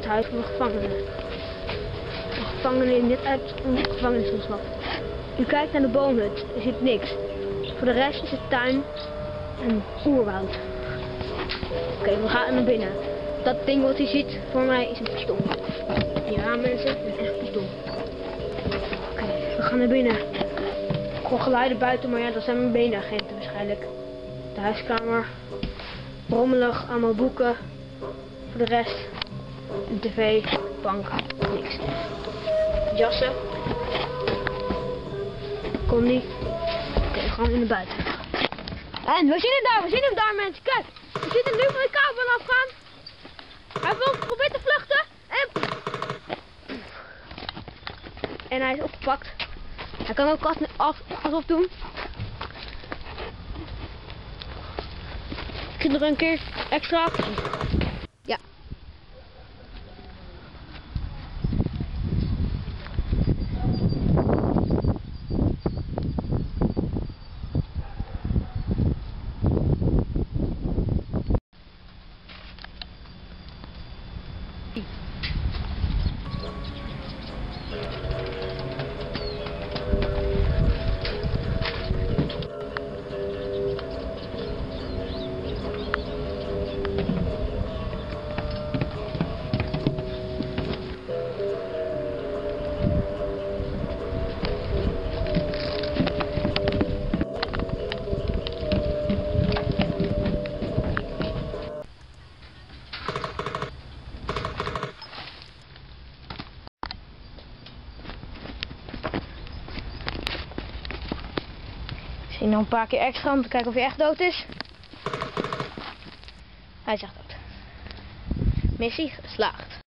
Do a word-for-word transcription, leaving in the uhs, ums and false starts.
het huis van de gevangenen. De gevangenen die net uit een gevangenis is ontsnapt. U kijkt naar de boomhut, er zit niks. Voor de rest is het tuin en oerwoud. Oké, okay, we gaan naar binnen. Dat ding wat u ziet voor mij is een pistool. Ja mensen, het is echt een pistool. Oké, okay, we gaan naar binnen. Ik hoor geluiden buiten, maar ja, dat zijn mijn benenagenten waarschijnlijk. De huiskamer. Rommelig, allemaal boeken. Voor de rest, een tv, bank, niks. Jassen. Kom niet. Oké, okay, we gaan weer naar buiten. En we zien hem daar, we zien hem daar mensen, kijk. We zien hem nu van de kabel afgaan. Hij wil probeert te vluchten. En... en hij is opgepakt. Hij kan ook gas af, gas op doen. Ik zit nog een keer extra actie. Ja. Misschien nog een paar keer extra om te kijken of hij echt dood is. Hij is echt dood. Missie geslaagd.